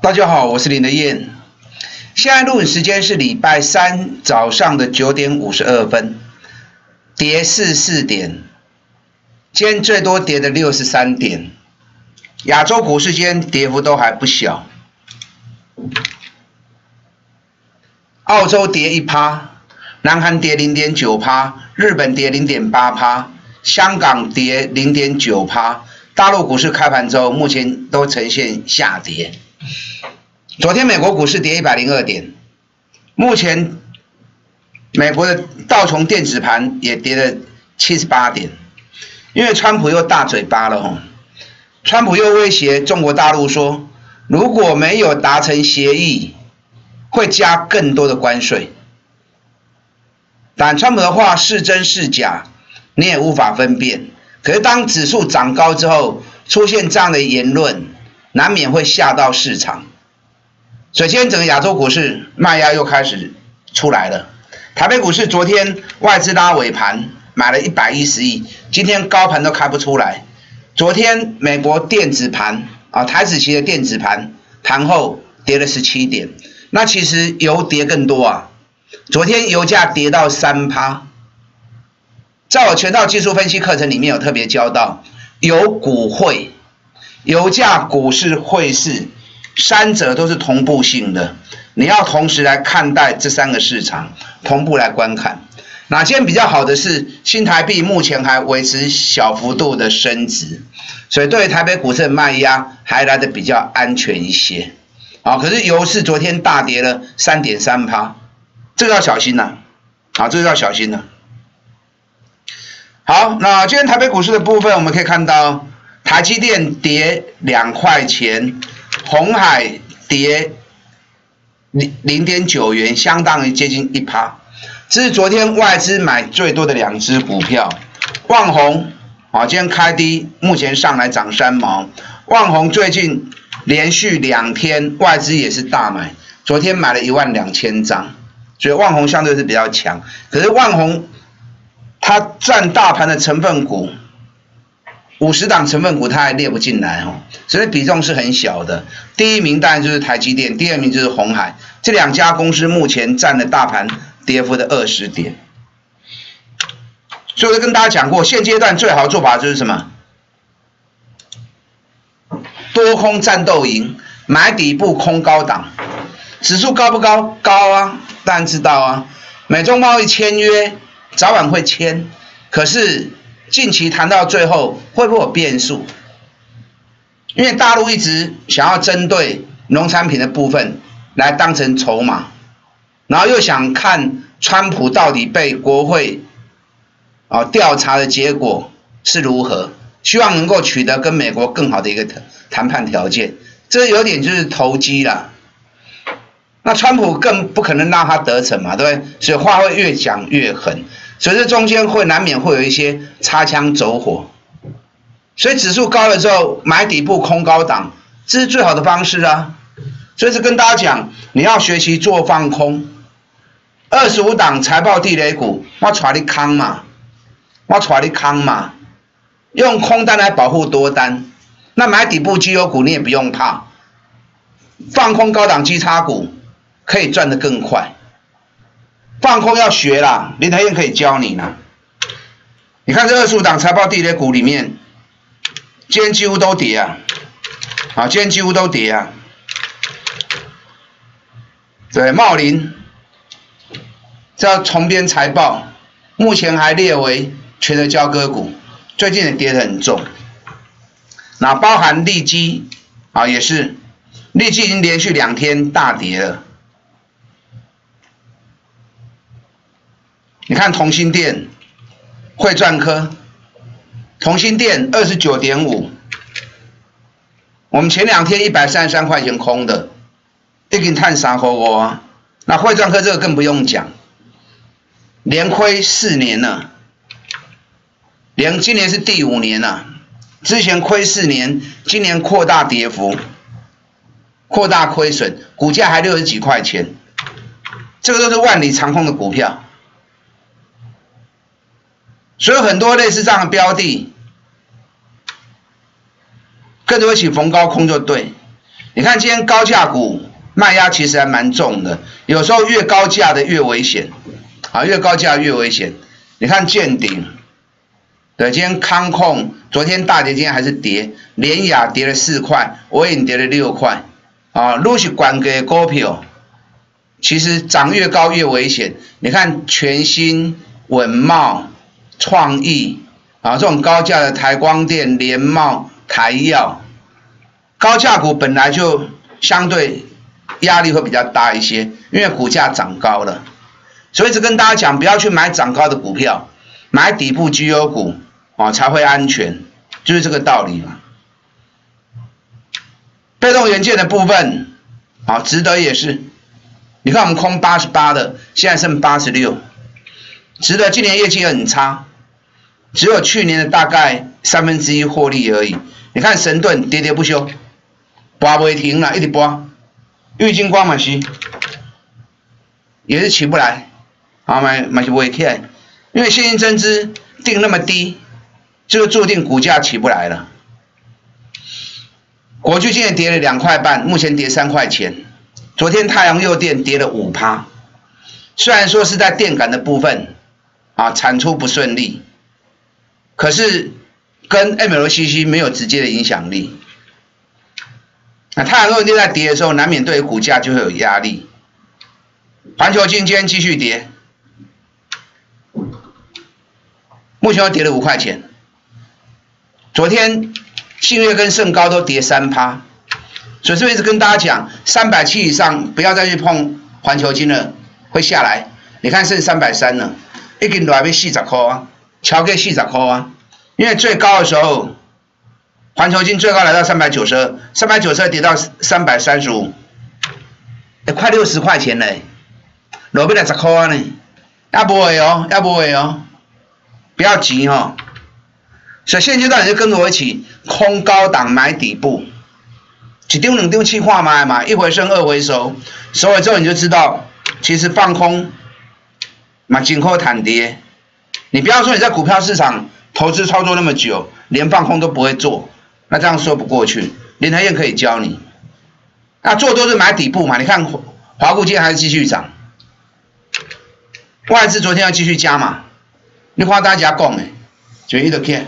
大家好，我是林德燕。现在录影时间是礼拜三早上的9点52分，跌44点，今天最多跌的63点。亚洲股市今天跌幅都还不小，澳洲跌1%，南韩跌0.9%，日本跌0.8%，香港跌0.9%。大陆股市开盘之后，目前都呈现下跌。昨天美国股市跌102点，目前美国的道琼电子盘也跌了78点，因为川普又大嘴巴了吼，川普又威胁中国大陆说，如果没有达成协议，会加更多的关税。但川普的话是真是假，你也无法分辨。可是当指数涨高之后，出现这样的言论，难免会吓到市场。所以今天整个亚洲股市卖压又开始出来了。台北股市昨天外资拉尾盘买了110亿，今天高盘都开不出来。昨天美国电子盘台指期的电子盘盘后跌了17点，那其实油跌更多啊。昨天油价跌到3%。在我全套技术分析课程里面有特别教到，有股汇、油价、股市、汇市三者都是同步性的，你要同时来看待这3个市场，同步来观看。那今天比较好的是新台币目前还维持小幅度的升值，所以对于台北股市的卖压还来得比较安全一些。可是油市昨天大跌了3.3%，这个要小心呐，这个要小心呐。好，那今天台北股市的部分，我们可以看到台积电跌2块钱，鸿海跌0.9元，相当于接近1%。这是昨天外资买最多的2只股票，旺宏今天开低，目前上来涨3毛。旺宏最近连续2天外资也是大买，昨天买了12000张，所以旺宏相对是比较强。可是旺宏它占大盘的成分股，50档成分股它还列不进来所以比重是很小的。第一名当然就是台积电，第二名就是鸿海，这2家公司目前占了大盘跌幅的20点。所以我跟大家讲过，现阶段最好的做法就是什么？多空战斗营，买底部空高档。指数高不高？高啊，当然知道啊。美中贸易签约早晚会签，可是近期谈到最后会不会有变数？因为大陆一直想要针对农产品的部分来当成筹码，然后又想看川普到底被国会调查的结果是如何，希望能够取得跟美国更好的一个谈判条件，这有点就是投机啦。那川普更不可能让他得逞嘛，对不对？所以话会越讲越狠，所以这中间难免会有一些擦枪走火。所以指数高了之后，买底部空高档，这是最好的方式啊。所以是跟大家讲，你要学习做放空。25档财报地雷股，我带你空嘛，用空单来保护多单。那买底部绩优股你也不用怕，放空高档基差股可以赚得更快。放空要学啦，林台燕可以教你啦。你看这25档财报地雷股里面，今天几乎都跌啊，今天几乎都跌啊。对，茂林这重编财报，目前还列为全额交割股，最近也跌得很重。那包含利基也是，利基已经连续2天大跌了。你看同心电、汇赚科，同心电29.5，我们前2天133块钱空的，已经赚3块5啊。那汇赚科这个更不用讲，连亏4年了，今年是第5年了，之前亏4年，今年扩大跌幅，扩大亏损，股价还60几块钱，这个都是万里长空的股票。所以很多类似这样的标的，跟着一起逢高空就对。 你看今天高价股卖压其实还蛮重的，有时候越高价的越危险，啊，越高价越危险。你看见顶，对，今天康控昨天大跌，今天还是跌，联亚跌了4块，伟影跌了6块，啊，如果是管给股票，其实涨越高越危险。你看全新、稳懋、创意啊，这种高价的台光电、联茂、台药，高价股本来就相对压力会比较大一些，因为股价涨高了。所以一直跟大家讲，不要去买涨高的股票，买底部绩优股啊才会安全，就是这个道理嘛。被动元件的部分啊，值得也是。你看我们空88的，现在剩86，值得今年业绩很差，只有去年的大概1/3获利而已。你看神盾喋喋不休，拔不停了，一直拔。玉晶光嘛是，也是起不来，啊嘛是不会起来，因为现金增资定那么低，就注定股价起不来了。国巨今天跌了2块半，目前跌3块钱。昨天太阳佑电跌了5%，虽然说是在电感的部分啊产出不顺利，可是跟 MLCC 没有直接的影响力。那太阳佑电在跌的时候，难免对股价就会有压力。环球晶今天继续跌，目前又跌了5块钱。昨天信越跟盛高都跌3%。所以这边一直跟大家讲，370以上不要再去碰环球晶了，会下来。你看剩330了，已经落来要40块啊，超过40块啊。因为最高的时候，环球晶最高来到392，392跌到335，快60块钱嘞，落要来10块呢，也不会哦，也不会哦，不要急哦。所以现阶段你就跟着我一起空高档买底部。1张2张去看嘛，一回生二回熟，熟了之后你就知道，其实放空嘛真好赚跌。你不要说你在股票市场投资操作那么久，连放空都不会做，那这样说不过去。林和燕可以教你，那做多是买底部嘛。你看华固今天还是继续涨，外资昨天要继续加嘛，你看大家讲的，就一直看。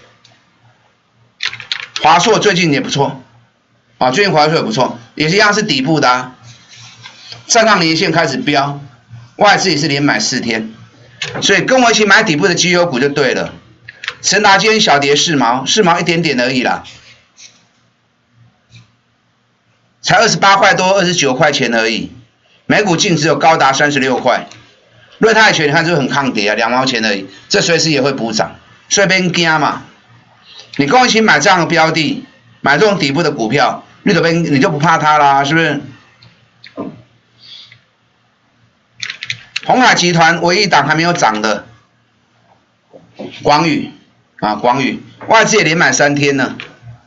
华硕最近也不错。啊，最近华硕也不错，也是一样是底部的啊。上上年线开始飙，外资也是连买4天，所以跟我一起买底部的绩优股就对了。神达今天小跌4毛一点点而已啦，才28块多，29块钱而已，每股净值有高达36块。瑞泰全你看是不是很抗跌啊，2毛钱而已，这随时也会补涨，所以别惊嘛。你跟我一起买这样的标的，买这种底部的股票。你就不怕它啦，是不是？鸿海集团唯一档还没有涨的广宇啊，广宇外资也连买3天了，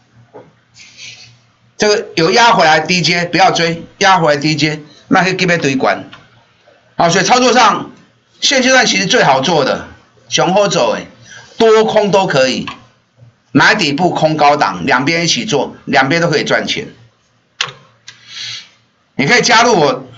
这个有压回来低阶，不要追，压回来低阶，那可以给别堆管。啊，所以操作上现阶段其实最好做的，雄厚走多空都可以。买底部空高档，两边一起做，两边都可以赚钱。你可以加入我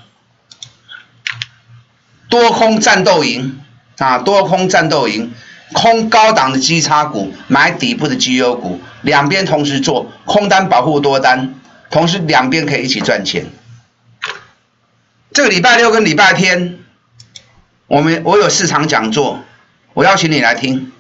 多空战斗营啊，多空战斗营，空高档的基差股，买底部的绩优股，两边同时做，空单保护多单，同时两边可以一起赚钱。这个礼拜6跟礼拜天，我有市场讲座，我邀请你来听。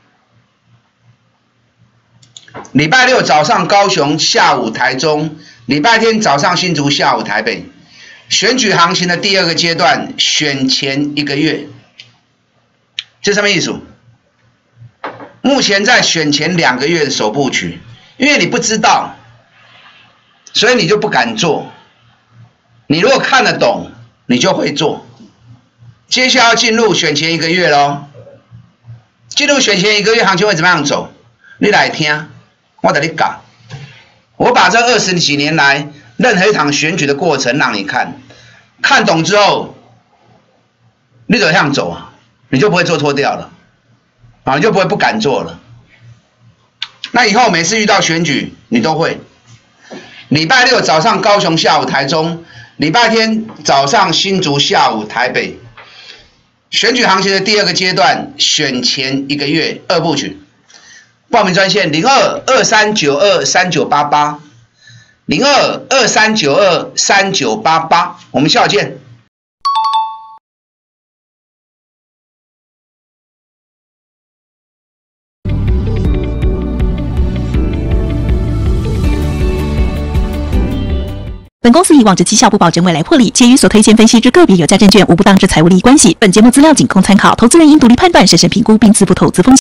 礼拜6早上高雄，下午台中，礼拜天早上新竹，下午台北。选举行情的第2个阶段，选前1个月，这什么意思？目前在选前2个月的首部曲，因为你不知道，所以你就不敢做。你如果看得懂，你就会做。接下来要进入选前1个月咯，进入选前1个月，行情会怎么样走？你来听。我跟你讲，我把这20几年来任何一场选举的过程让你看，看懂之后，你就这样走啊，你就不会做错掉了，啊，你就不敢做了。那以后每次遇到选举，你都会。 礼拜六早上高雄，下午台中，礼拜天早上新竹，下午台北。选举行情的第二个阶段，选前1个月2部曲。报名专线02-2392-3988，02-2392-3988，我们下午见。 本公司以往之绩效不保证未来获利，且与所推荐分析之个别有价证券无不当之财务利益关系。本节目资料仅供参考，投资人应独立判断、审慎评估并自负投资风险。